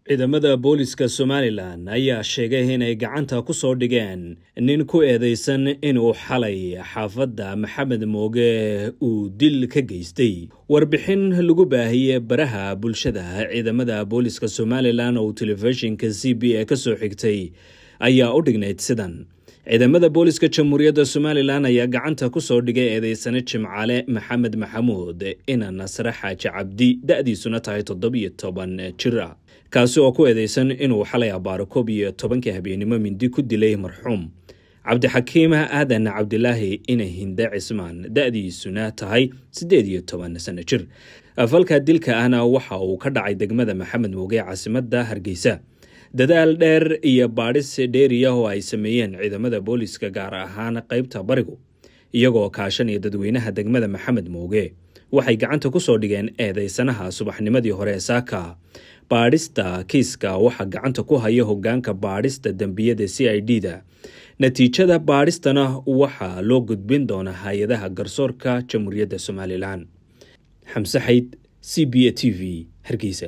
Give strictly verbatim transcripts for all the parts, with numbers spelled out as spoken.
ciidamada booliska Somaliland ayaa sheegay inay gacanta ku soo dhigeen nin ku eedeysan inuu xalay xaafadda Maxamed Mooge uu dil ka geystay. Warbixin lagu baahiyay baraha bulshada ciidamada booliska Somaliland oo telefishinka C B A ka soo xigtay ayaa u dhignayd sidan. ciidamada booliska Jamhuuriyadda Somaliland ayaa gacanta ku soo dhigay eedeysane Jimcaale Maxamed Maxamuud ina Nasra Xaaji Cabdi da'diisuna tahay toddoba iyo toban jir kaasi oo ku eedeysan inuu xalay abaaro koob iyo tobankii habeenimo mindi ku dilay marxuum Cabdixakiim Aadan Cabdilaahi ina Hinda Cismaan da'diisuna tahay siddeed iyo toban sano jir. Falka dilka ahna waxa uu ka dhacay degmada Maxamed Mooge caasimadda Hargeysa. dadaal dheer iyo baadhis dheeriya oo ay sameeyeen ciidamada booliska gaar ahaan qaybta barigu iyagoo kaashanaya dadweynaha degmada Maxamed Mooge waxay gacanta ku soo dhigeen eedeysanaha subaxnimadii hore saaka. baadhista kiiska waxa gacanta ku haya hoggaanka baadhista dambiyada C I D da. natiijada baadhistana waxa loo gudbin doonaa hay'adaha garsoorka Jamhuuriyadda Somaliland. Xamse Xayd, C B A T V, Hargeysa.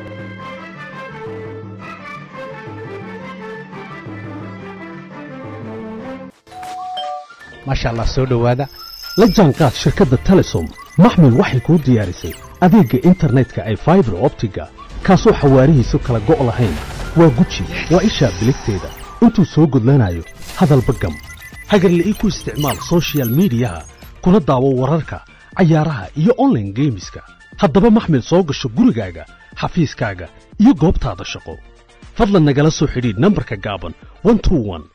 ما شاء الله سو دhowaada la jaanqaad shirkadda Telesom maxmil waxay ku diyaarisay adeega internetka ay fiber optiga kaasoo xawaarihiisu kala go' lahayn waa guji waa isha biligteeda intuu soo gudlanayo hadalba gam hagarlii ku isticmaal social media kuna daawo wararka ciyaaraha iyo online gameska haddaba maxmil soo gasho gurigaaga xafiiskaaga iyo goobtaada shaqo fadlan nagala soo xidhiidh nambarka gaaban one two one